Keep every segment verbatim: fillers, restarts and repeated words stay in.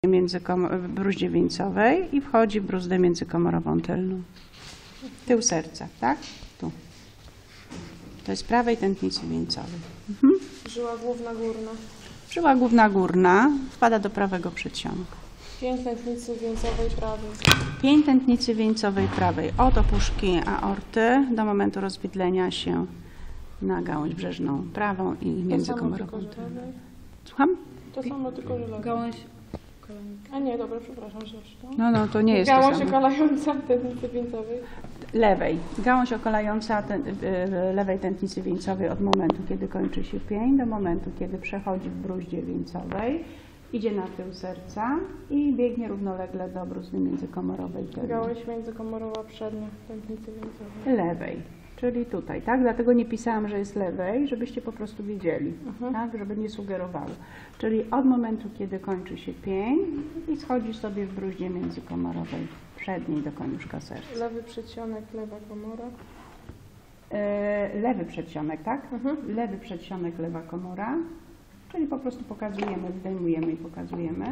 między w bruździe wieńcowej i wchodzi w bruzdę międzykomorową tylną. Tył serca, tak? Tu. To jest prawej tętnicy wieńcowej. Mhm. Żyła główna górna. Żyła główna górna wpada do prawego przedsionku. Pięć tętnicy wieńcowej prawej. Pięć tętnicy wieńcowej prawej od opuszki aorty do momentu rozwidlenia się na gałąź brzeżną prawą i międzykomorową tylną. Słucham? To samo, tylko że lewa. Gałąź. A nie, dobra, przepraszam, źle przeczytałam. No, no, to nie jest Gałąź to samo. okalająca tętnicy wieńcowej. Lewej. Gałąź okalająca ten, lewej tętnicy wieńcowej od momentu, kiedy kończy się pień, do momentu, kiedy przechodzi w bruździe wieńcowej, idzie na tył serca i biegnie równolegle do bruzdy międzykomorowej. Gałąź międzykomorowa przednia tętnicy wieńcowej. Lewej. Czyli tutaj, tak? Dlatego nie pisałam, że jest lewej, żebyście po prostu wiedzieli, Mhm. tak? Żeby nie sugerowało. Czyli od momentu, kiedy kończy się pień i schodzi sobie w bruździe międzykomorowej przedniej do koniuszka serca. Lewy przedsionek, lewa komora. E, lewy przedsionek, tak? Mhm. Lewy przedsionek, lewa komora. Czyli po prostu pokazujemy, zdejmujemy i pokazujemy.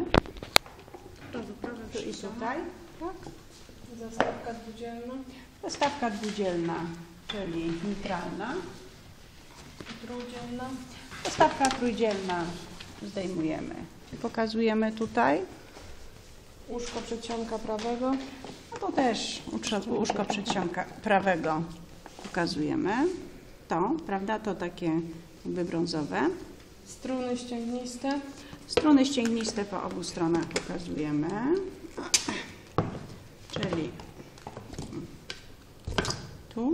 Tu i tutaj. Tak? Zastawka dwudzielna. Zastawka dwudzielna, czyli mitralna. Trójdzielna. Zastawka trójdzielna zdejmujemy. Pokazujemy tutaj. Łóżko przedsionka prawego. No to też łóżko przedsionka prawego pokazujemy. To, prawda, to takie jakby brązowe. Struny ścięgniste. Struny ścięgniste po obu stronach pokazujemy. Czyli tu.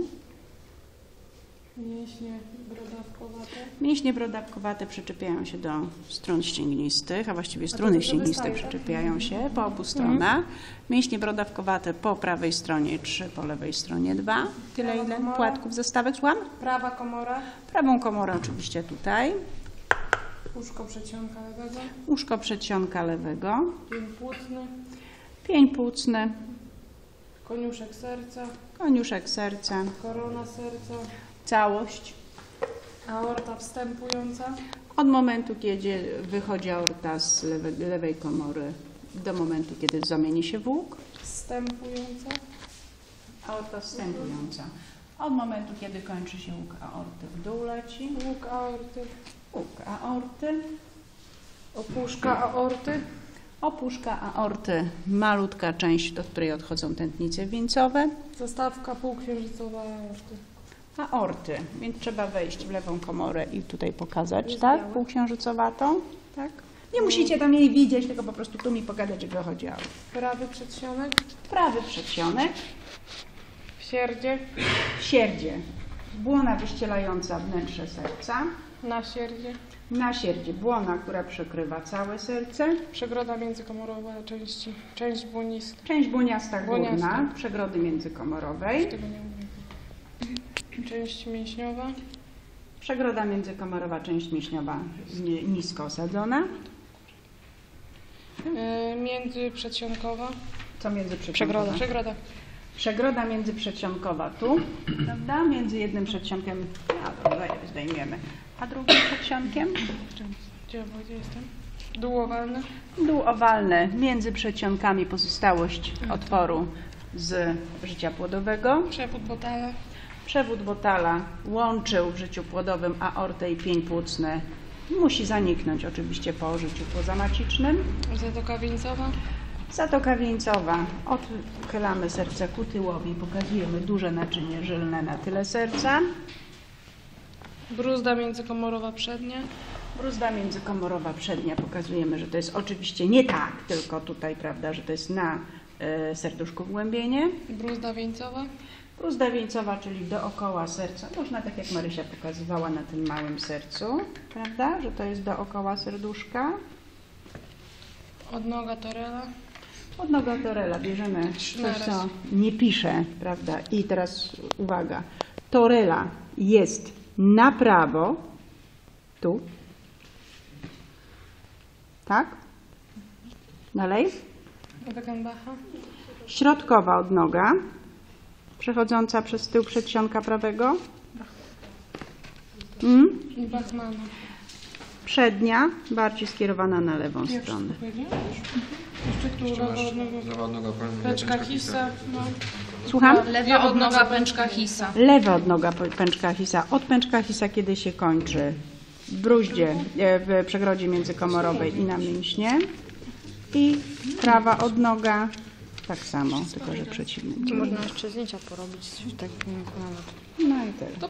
Mięśnie brodawkowate. Mięśnie brodawkowate przyczepiają się do strun ścięgnistych, a właściwie struny ścięgniste przyczepiają się po obu stronach. Mięśnie brodawkowate po prawej stronie trzy, po lewej stronie dwa. Tyle ile płatków zastawek słucham? Prawa komora. Prawą komorę oczywiście tutaj. Łóżko przedsionka lewego. Łóżko przedsionka lewego. Pień płótny. Pień płucny. Koniuszek serca. Koniuszek serca. Korona serca. Całość. Aorta wstępująca. Od momentu, kiedy wychodzi aorta z lewej, lewej komory do momentu, kiedy zamieni się w łuk. Wstępująca. Aorta wstępująca. Od momentu, kiedy kończy się łuk aorty, w dół leci. Łuk aorty. Łuk aorty. Opuszka aorty. Opuszka aorty, malutka część, do której odchodzą tętnice wieńcowe. Zastawka półksiężycowa aorty. Aorty, więc trzeba wejść w lewą komorę i tutaj pokazać, Jest tak? białe. Półksiężycowatą, tak? Nie musicie tam jej widzieć, tylko po prostu tu mi pogadać, że wychodzi aorta. Prawy przedsionek. Prawy przedsionek, W sierdzie. sierdzie, błona wyścielająca wnętrze serca, Na sierdzie. na sierdzie błona, która przykrywa całe serce, Przegroda międzykomorowa części. Część błonista. część błoniasta górna, Błoniasta. przegrody międzykomorowej, Tego nie mówię. Część mięśniowa. przegroda międzykomorowa, część mięśniowa ni- nisko osadzona. Yy, międzyprzedsionkowa. Co międzyprzedsionkowa? Przegroda. Przegroda. Przegroda międzyprzedsionkowa tu, prawda? Między jednym przedsionkiem, a dobra, zdejmiemy, a drugim przedsionkiem. Gdzie, gdzie jestem? Dół owalny. Dół owalny, między przedsionkami pozostałość otworu z życia płodowego. Przewód Botala. Przewód Botala łączył w życiu płodowym aortę i pień płucny. Musi zaniknąć oczywiście po życiu pozamacicznym. Zatoka wieńcowa. Zatoka wieńcowa. Odchylamy serce ku tyłowi, pokazujemy duże naczynie żylne na tyle serca. Bruzda międzykomorowa przednia. Bruzda międzykomorowa przednia, pokazujemy, że to jest oczywiście nie tak, tylko tutaj, prawda, że to jest na y, serduszku wgłębienie. Bruzda wieńcowa. Bruzda wieńcowa, czyli dookoła serca. Można tak jak Marysia pokazywała na tym małym sercu, prawda, że to jest dookoła serduszka. Odnoga Torella. Odnoga Torella bierzemy coś, co nie pisze, prawda, i teraz uwaga, Torella jest na prawo, tu, tak, dalej, Wegenbacha. środkowa odnoga, przechodząca przez tył przedsionka prawego, mm? I Bachmana. Przednia, bardziej skierowana na lewą Ja stronę. wszystko powiedziałam? czy która Jeszcze masz odnoga? lewa odnoga, Pęczka hisa. No. Słucham? Lewa odnoga pęczka hisa. Lewa odnoga pęczka hisa. Od pęczka hisa, kiedy się kończy w bruździe, e, w przegrodzie międzykomorowej i na mięśnie. I prawa odnoga tak samo, tylko że przeciwnie. Można jeszcze zdjęcia porobić. Tak, No i tyle.